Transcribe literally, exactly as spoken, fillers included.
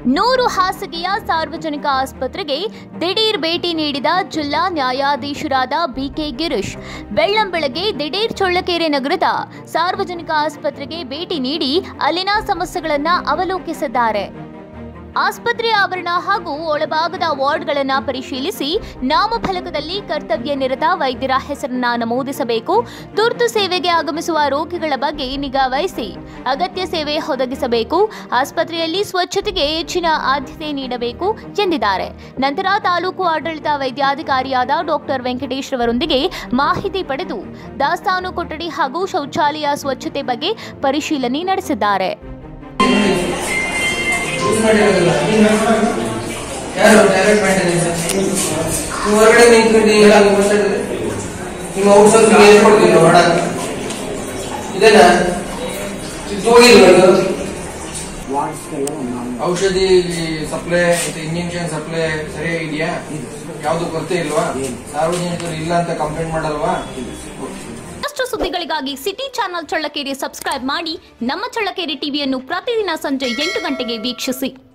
ನೂರು ಹಾಸಿಗೆಯ ಸಾರ್ವಜನಿಕ ಆಸ್ಪತ್ರೆಗೆ ದಿಢೀರ್ ಭೇಟಿ ನೀಡಿದ ಜಿಲ್ಲಾ ನ್ಯಾಯಾಧೀಶರಾದ ಬಿಕೆ ಗಿರೀಶ್ ಬೆಳ್ಳಂಬೆಳಗ್ಗೆ ದಿಢೀರ್ ಚಳ್ಳಕೆರೆ ನಗರದ ಸಾರ್ವಜನಿಕ ಆಸ್ಪತ್ರೆಗೆ ಭೇಟಿ ನೀಡಿ ಅಲ್ಲಿನ ಸಮಸ್ಯೆಗಳನ್ನು ಅವಲೋಕಿಸಿದ್ದಾರೆ. ಆಸ್ಪತ್ರೆ ಆವರಣ ಹಾಗೂ ಒಳಭಾಗದ ವಾರ್ಡ್ಗಳನ್ನು ಪರಿಶೀಲಿಸಿ ನಾಮಫಲಕದಲ್ಲಿ ಕರ್ತವ್ಯ ನಿರತ ವೈದ್ಯರ ಹೆಸರನ್ನ ನಮೂದಿಸಬೇಕು, ತುರ್ತು ಸೇವೆಗೆ ಆಗಮಿಸುವ ರೋಗಿಗಳ ಬಗ್ಗೆ ನಿಗಾ ವಹಿಸಿ ಅಗತ್ಯ ಸೇವೆ ಒದಗಿಸಬೇಕು, ಆಸ್ಪತ್ರೆಯಲ್ಲಿ ಸ್ವಚ್ಛತೆಗೆ ಹೆಚ್ಚಿನ ಆದ್ಯತೆ ನೀಡಬೇಕು ಎಂದಿದ್ದಾರೆ. ನಂತರ ತಾಲೂಕು ಆಡಳಿತ ವೈದ್ಯಾಧಿಕಾರಿಯಾದ ಡಾಕ್ಟರ್ ವೆಂಕಟೇಶ್ ರವರೊಂದಿಗೆ ಮಾಹಿತಿ ಪಡೆದು ದಾಸ್ತಾನು ಕೊಠಡಿ ಹಾಗೂ ಶೌಚಾಲಯ ಸ್ವಚ್ಛತೆ ಬಗ್ಗೆ ಪರಿಶೀಲನೆ ನಡೆಸಿದ್ದಾರೆ. ಯಾರು ಡೈರೆಕ್ಟ್ ಮೇಂಟೆನೆನ್ಸ್ ನೀವು ಹೊರಗಡೆ ನಿಂತ್ಕೊಂಡು ಈಗ ಮಾತಾಡಿದ್ರೆ ನಿಮ್ಮ ಔಷಧಿಗೆ ಏನು ಕೊಡ್ತೀವಿ ಮಾಡಕ್ ಇದನ್ನ ಹೋಗಿಲ್ವ ಔಷಧಿ ಸಪ್ಲೈ ಮತ್ತೆ ಇಂಜೆಕ್ಷನ್ ಸಪ್ಲೈ ಸರಿಯಾಗಿದೆಯಾ? ಯಾವ್ದು ಕೊರತೆ ಇಲ್ವಾ? ಸಾರ್ವಜನಿಕರು ಇಲ್ಲ ಅಂತ ಕಂಪ್ಲೇಂಟ್ ಮಾಡಲ್ವಾ? ಅಷ್ಟು ಸುದ್ದಿಗಳಿಗಾಗಿ ಸಿಟಿ ಚಾನೆಲ್ ಚಳ್ಳಕೆರೆ ಸಬ್ಸ್ಕ್ರೈಬ್ ಮಾಡಿ. ನಮ್ಮ ಚಳ್ಳಕೆರೆ ಟಿವಿಯನ್ನು ಪ್ರತಿದಿನ ಸಂಜೆ ಎಂಟು ಗಂಟೆಗೆ ವೀಕ್ಷಿಸಿ.